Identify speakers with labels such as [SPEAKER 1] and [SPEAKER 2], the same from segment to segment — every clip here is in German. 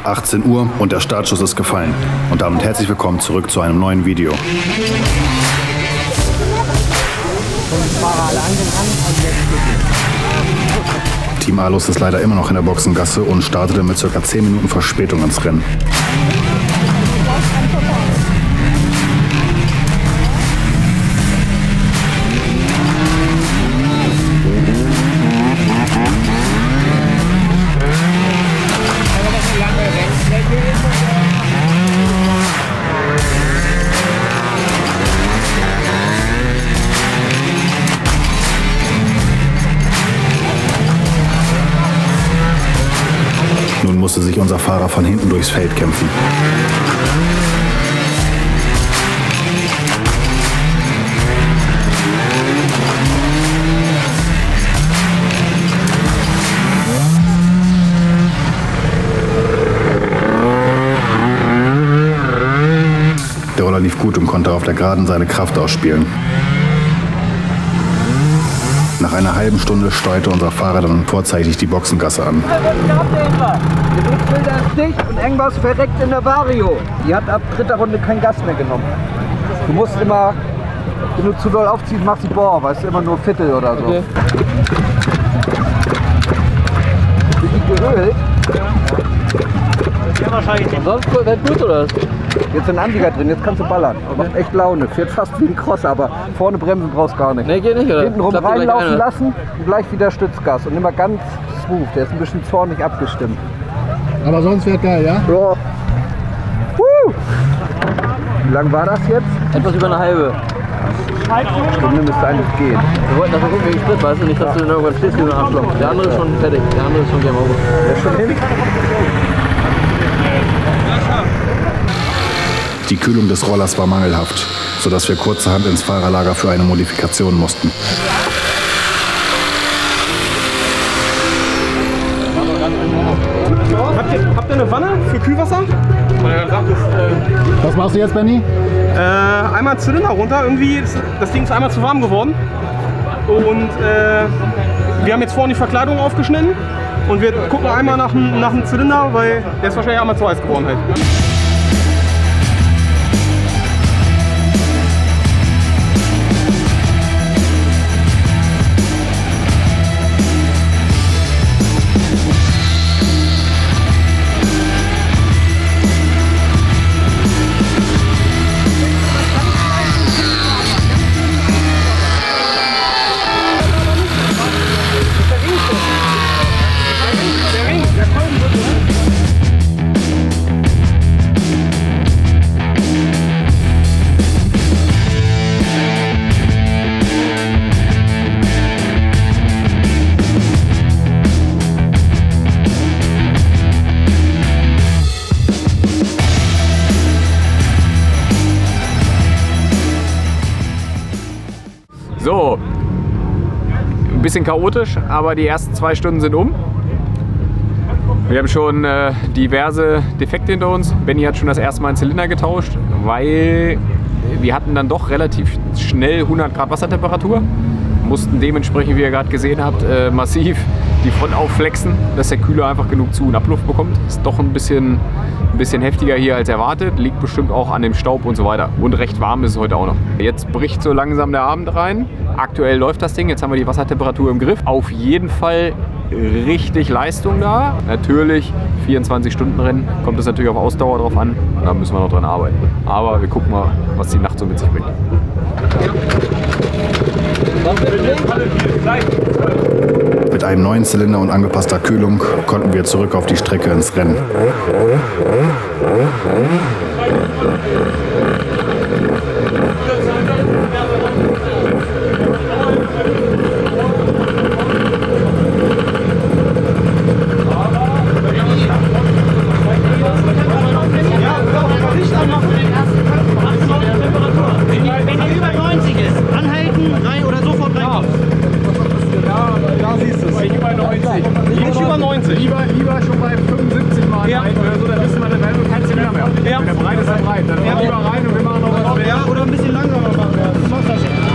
[SPEAKER 1] 18 Uhr und der Startschuss ist gefallen. Und damit herzlich willkommen zurück zu einem neuen Video. Team Alus ist leider immer noch in der Boxengasse und startete mit ca. 10 Minuten Verspätung ins Rennen. Nun musste sich unser Fahrer von hinten durchs Feld kämpfen. Der Roller lief gut und konnte auf der Geraden seine Kraft ausspielen. Nach einer halben Stunde steuerte unser Fahrer dann vorzeitig die Boxengasse an.
[SPEAKER 2] Und irgendwas verreckt in der Vario. Die hat ab dritter Runde kein Gas mehr genommen. Du musst immer, wenn du zu doll aufziehst, machst du Bohr, weißt du, immer nur Viertel oder so. Okay. Sind die geölt?
[SPEAKER 3] Ja, wahrscheinlich nicht.
[SPEAKER 2] Sonst wird gut, oder? Jetzt sind Anlieger drin, jetzt kannst du ballern. Macht echt Laune. Fährt fast wie ein Crosser, aber vorne bremsen brauchst du gar nicht.
[SPEAKER 3] Nee, geht nicht, oder?
[SPEAKER 2] Hinten rum reinlaufen lassen und gleich wieder Stützgas. Und immer ganz smooth. Der ist ein bisschen zornig abgestimmt.
[SPEAKER 4] Aber sonst wird geil, ja?
[SPEAKER 2] Ja. Wie lang war das jetzt?
[SPEAKER 3] Etwas über eine halbe.
[SPEAKER 2] Stunde müsste eigentlich gehen.
[SPEAKER 3] Wir wollten das mal gucken wegen Sprit, weißt du? Nicht, dass du irgendwann stehst wie so ein Arschloch. Der andere ist schon fertig. Der andere ist schon Game Over.
[SPEAKER 2] Der ist schon hin?
[SPEAKER 1] Die Kühlung des Rollers war mangelhaft, sodass wir kurzerhand ins Fahrerlager für eine Modifikation mussten.
[SPEAKER 5] Habt ihr eine Wanne für Kühlwasser?
[SPEAKER 4] Was machst du jetzt, Benny?
[SPEAKER 5] Einmal einen Zylinder runter, irgendwie das Ding ist einmal zu warm geworden. Und wir haben jetzt vorne die Verkleidung aufgeschnitten und wir gucken einmal nach dem Zylinder, weil der ist wahrscheinlich einmal zu heiß geworden. Halt.
[SPEAKER 6] So, ein bisschen chaotisch, aber die ersten 2 Stunden sind um. Wir haben schon diverse Defekte hinter uns. Benny hat schon das erste Mal einen Zylinder getauscht, weil wir hatten dann doch relativ schnell 100 Grad Wassertemperatur. Mussten dementsprechend, wie ihr gerade gesehen habt, massiv die Front aufflexen, dass der Kühler einfach genug Zu- und Abluft bekommt. Ist doch ein bisschen heftiger hier als erwartet. Liegt bestimmt auch an dem Staub und so weiter. Und recht warm ist es heute auch noch. Jetzt bricht so langsam der Abend rein. Aktuell läuft das Ding. Jetzt haben wir die Wassertemperatur im Griff. Auf jeden Fall richtig Leistung da. Natürlich 24-Stunden-Rennen. Kommt es natürlich auf Ausdauer drauf an. Da müssen wir noch dran arbeiten. Aber wir gucken mal, was die Nacht so mit sich bringt.
[SPEAKER 1] Mit einem neuen Zylinder und angepasster Kühlung konnten wir zurück auf die Strecke ins Rennen.
[SPEAKER 7] Wenn die über 90 ist, anhalten, rein oder sofort rein.
[SPEAKER 5] Da siehst du es. Nicht über 90. Nicht über 90.
[SPEAKER 4] Lieber schon bei 75 Mal
[SPEAKER 5] Ja.
[SPEAKER 4] rein oder so, dann wissen wir, dann werden wir kein Zylinder mehr.
[SPEAKER 5] Ja.
[SPEAKER 4] Wenn der breit ist, dann breit. Dann lieber rein und wir machen noch was.
[SPEAKER 5] Ja, oder ein bisschen langsamer machen. Das macht das schon.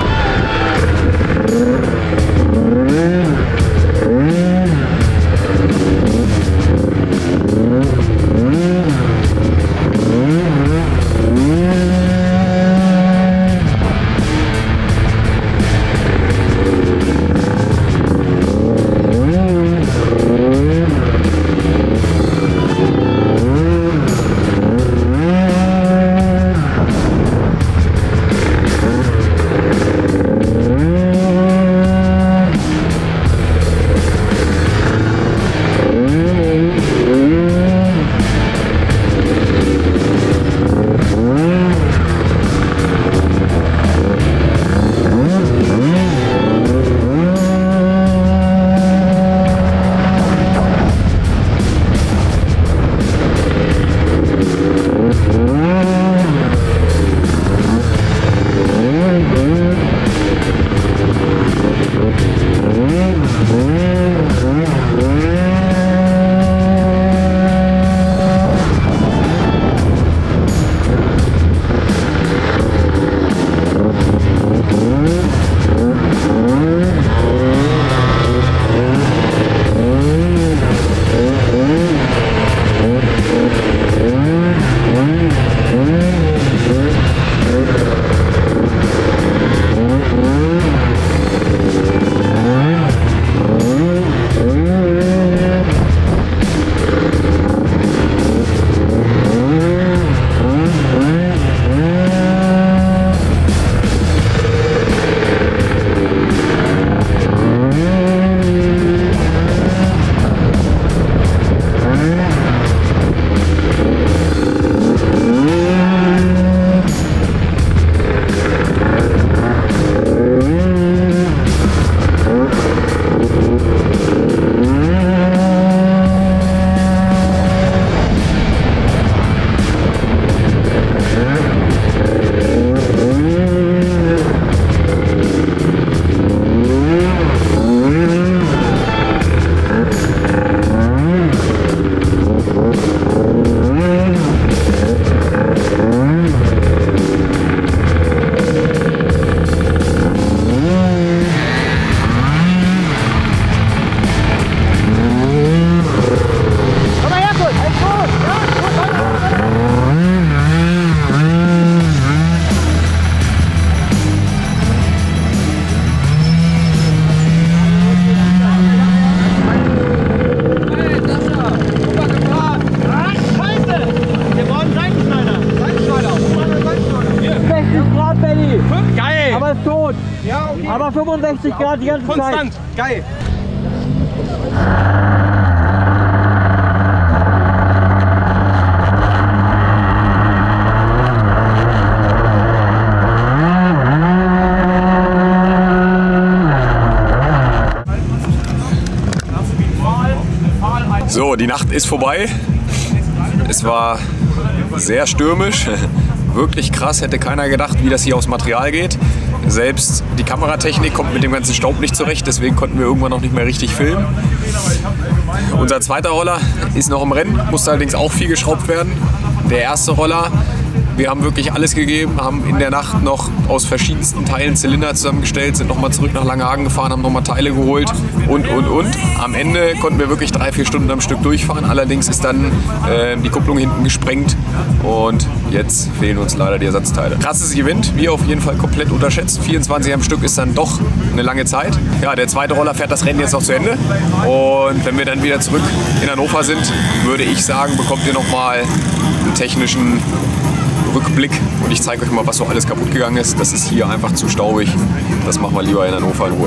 [SPEAKER 7] Aber 65 Grad die ganze Zeit.
[SPEAKER 5] Konstant, geil.
[SPEAKER 6] So, die Nacht ist vorbei. Es war sehr stürmisch, wirklich krass, hätte keiner gedacht, wie das hier aufs Material geht. Selbst die Kameratechnik kommt mit dem ganzen Staub nicht zurecht, deswegen konnten wir irgendwann noch nicht mehr richtig filmen. Unser zweiter Roller ist noch im Rennen, musste allerdings auch viel geschraubt werden. Der erste Roller, wir haben wirklich alles gegeben, haben in der Nacht noch aus verschiedensten Teilen Zylinder zusammengestellt, sind nochmal zurück nach Langenhagen gefahren, haben nochmal Teile geholt und. Am Ende konnten wir wirklich 3-4 Stunden am Stück durchfahren, allerdings ist dann die Kupplung hinten gesprengt und jetzt fehlen uns leider die Ersatzteile. Krasses Event, wir auf jeden Fall komplett unterschätzt. 24 am Stück ist dann doch eine lange Zeit. Ja, der zweite Roller fährt das Rennen jetzt noch zu Ende und wenn wir dann wieder zurück in Hannover sind, würde ich sagen, bekommt ihr nochmal einen technischen Rückblick und ich zeige euch mal, was so alles kaputt gegangen ist. Das ist hier einfach zu staubig. Das machen wir lieber in Hannover in Ruhe.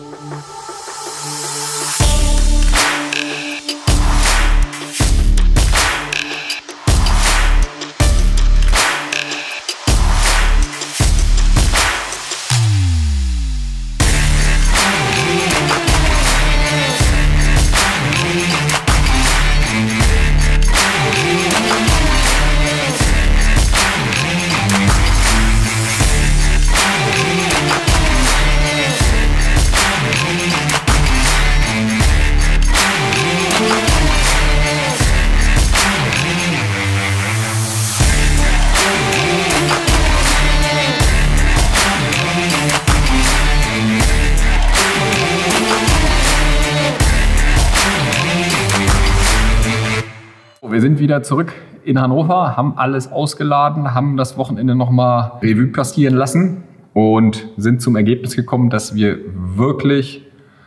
[SPEAKER 1] Wir sind wieder zurück in Hannover, haben alles ausgeladen, haben das Wochenende nochmal Revue passieren lassen und sind zum Ergebnis gekommen, dass wir wirklich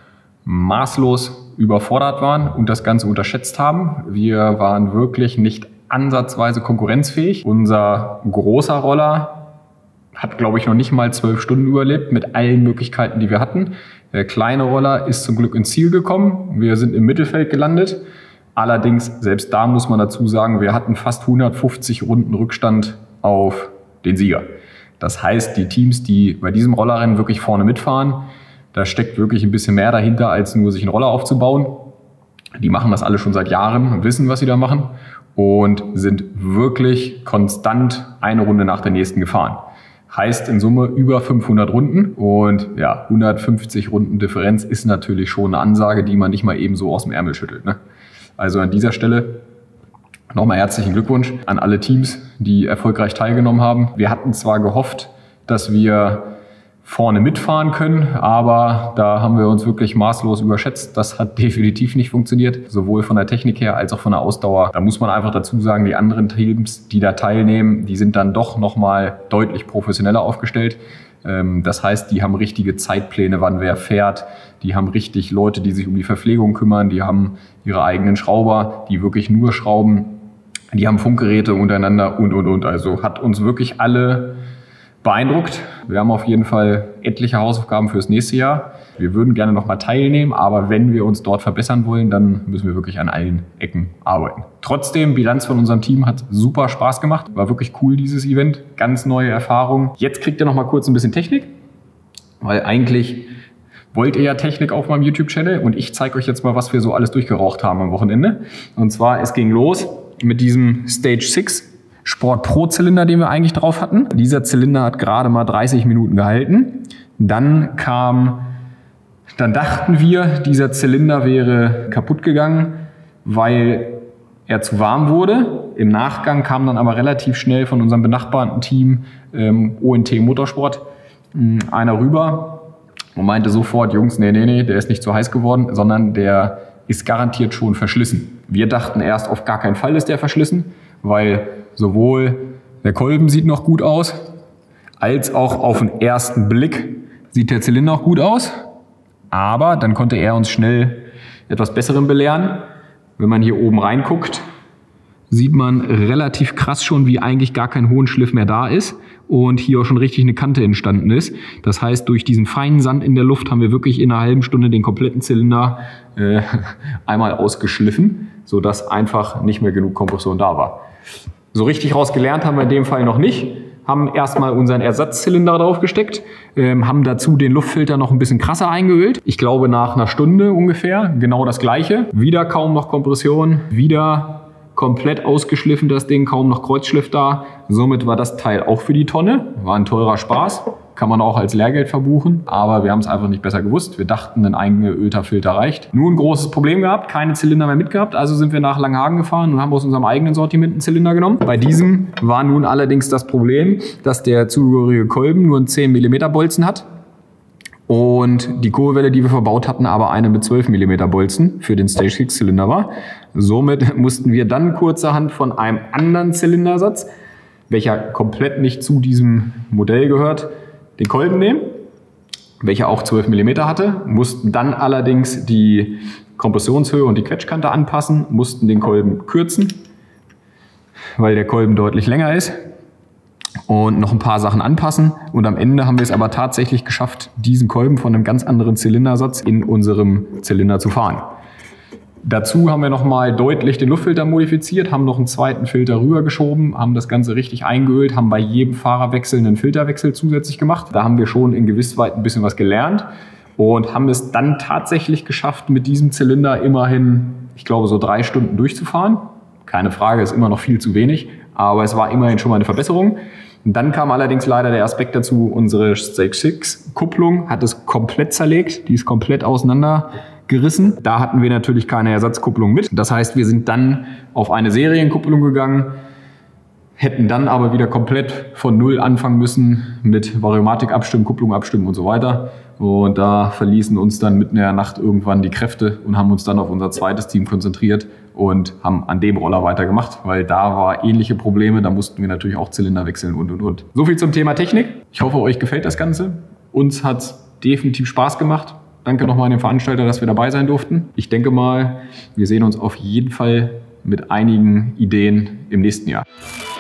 [SPEAKER 1] maßlos überfordert waren und das Ganze unterschätzt haben. Wir waren wirklich nicht ansatzweise konkurrenzfähig. Unser großer Roller hat, glaube ich, noch nicht mal 12 Stunden überlebt mit allen Möglichkeiten, die wir hatten. Der kleine Roller ist zum Glück ins Ziel gekommen. Wir sind im Mittelfeld gelandet. Allerdings, selbst da muss man dazu sagen, wir hatten fast 150 Runden Rückstand auf den Sieger. Das heißt, die Teams, die bei diesem Rollerrennen wirklich vorne mitfahren, da steckt wirklich ein bisschen mehr dahinter, als nur sich einen Roller aufzubauen. Die machen das alle schon seit Jahren und wissen, was sie da machen und sind wirklich konstant eine Runde nach der nächsten gefahren. Heißt in Summe über 500 Runden und ja, 150 Runden Differenz ist natürlich schon eine Ansage, die man nicht mal eben so aus dem Ärmel schüttelt, ne? Also an dieser Stelle nochmal herzlichen Glückwunsch an alle Teams, die erfolgreich teilgenommen haben. Wir hatten zwar gehofft, dass wir vorne mitfahren können, aber da haben wir uns wirklich maßlos überschätzt. Das hat definitiv nicht funktioniert, sowohl von der Technik her als auch von der Ausdauer. Da muss man einfach dazu sagen, die anderen Teams, die da teilnehmen, die sind dann doch nochmal deutlich professioneller aufgestellt. Das heißt, die haben richtige Zeitpläne, wann wer fährt. Die haben richtig Leute, die sich um die Verpflegung kümmern. Die haben ihre eigenen Schrauber, die wirklich nur schrauben. Die haben Funkgeräte untereinander und. Also hat uns wirklich alle beeindruckt. Wir haben auf jeden Fall etliche Hausaufgaben fürs nächste Jahr. Wir würden gerne noch mal teilnehmen, aber wenn wir uns dort verbessern wollen, dann müssen wir wirklich an allen Ecken arbeiten. Trotzdem, Bilanz von unserem Team hat super Spaß gemacht. War wirklich cool, dieses Event. Ganz neue Erfahrung. Jetzt kriegt ihr noch mal kurz ein bisschen Technik, weil eigentlich wollt ihr ja Technik auf meinem YouTube-Channel und ich zeige euch jetzt mal, was wir so alles durchgeraucht haben am Wochenende. Und zwar, es ging los mit diesem Stage 6 Sport Pro Zylinder, den wir eigentlich drauf hatten. Dieser Zylinder hat gerade mal 30 Minuten gehalten. Dann dachten wir, dieser Zylinder wäre kaputt gegangen, weil er zu warm wurde. Im Nachgang kam dann aber relativ schnell von unserem benachbarten Team ONT Motorsport einer rüber und meinte sofort, Jungs, nee, der ist nicht zu heiß geworden, sondern der ist garantiert schon verschlissen. Wir dachten erst, auf gar keinen Fall ist der verschlissen, weil sowohl der Kolben sieht noch gut aus, als auch auf den ersten Blick sieht der Zylinder auch gut aus. Aber dann konnte er uns schnell etwas Besserem belehren. Wenn man hier oben reinguckt, sieht man relativ krass schon, wie eigentlich gar kein Hohenschliff mehr da ist. und hier auch schon richtig eine Kante entstanden ist. Das heißt, durch diesen feinen Sand in der Luft haben wir wirklich in einer halben Stunde den kompletten Zylinder einmal ausgeschliffen, sodass einfach nicht mehr genug Kompression da war. So richtig rausgelernt haben wir in dem Fall noch nicht. Haben erstmal unseren Ersatzzylinder drauf gesteckt, haben dazu den Luftfilter noch ein bisschen krasser eingeölt. Ich glaube nach einer Stunde ungefähr genau das gleiche. Wieder kaum noch Kompression, wieder komplett ausgeschliffen das Ding, kaum noch Kreuzschliff da. Somit war das Teil auch für die Tonne. War ein teurer Spaß, kann man auch als Lehrgeld verbuchen, aber wir haben es einfach nicht besser gewusst. Wir dachten, ein eingeölter Filter reicht. Nur ein großes Problem gehabt, keine Zylinder mehr mitgehabt, also sind wir nach Langenhagen gefahren und haben aus unserem eigenen Sortiment einen Zylinder genommen. Bei diesem war nun allerdings das Problem, dass der zugehörige Kolben nur einen 10 mm Bolzen hat. Und die Kurbelwelle, die wir verbaut hatten, aber eine mit 12 mm Bolzen für den Stage 6 Zylinder war. Somit mussten wir dann kurzerhand von einem anderen Zylindersatz, welcher komplett nicht zu diesem Modell gehört, den Kolben nehmen, welcher auch 12 mm hatte, mussten dann allerdings die Kompressionshöhe und die Quetschkante anpassen, mussten den Kolben kürzen, weil der Kolben deutlich länger ist. Und noch ein paar Sachen anpassen. Und am Ende haben wir es aber tatsächlich geschafft, diesen Kolben von einem ganz anderen Zylindersatz in unserem Zylinder zu fahren. Dazu haben wir nochmal deutlich den Luftfilter modifiziert, haben noch einen zweiten Filter rübergeschoben, haben das Ganze richtig eingeölt, haben bei jedem Fahrerwechsel einen Filterwechsel zusätzlich gemacht. Da haben wir schon in Gewissheit ein bisschen was gelernt und haben es dann tatsächlich geschafft, mit diesem Zylinder immerhin, ich glaube, so 3 Stunden durchzufahren. Keine Frage, ist immer noch viel zu wenig, aber es war immerhin schon mal eine Verbesserung. Und dann kam allerdings leider der Aspekt dazu, unsere Stage 6 Kupplung hat es komplett zerlegt, die ist komplett auseinandergerissen. Da hatten wir natürlich keine Ersatzkupplung mit. Das heißt, wir sind dann auf eine Serienkupplung gegangen, hätten dann aber wieder komplett von Null anfangen müssen mit Variomatik abstimmen, Kupplung abstimmen und so weiter. Und da verließen uns dann mitten in der Nacht irgendwann die Kräfte und haben uns dann auf unser zweites Team konzentriert und haben an dem Roller weitergemacht, weil da war ähnliche Probleme, da mussten wir natürlich auch Zylinder wechseln und. So viel zum Thema Technik. Ich hoffe, euch gefällt das Ganze. Uns hat es definitiv Spaß gemacht. Danke nochmal an den Veranstalter, dass wir dabei sein durften. Ich denke mal, wir sehen uns auf jeden Fall mit einigen Ideen im nächsten Jahr.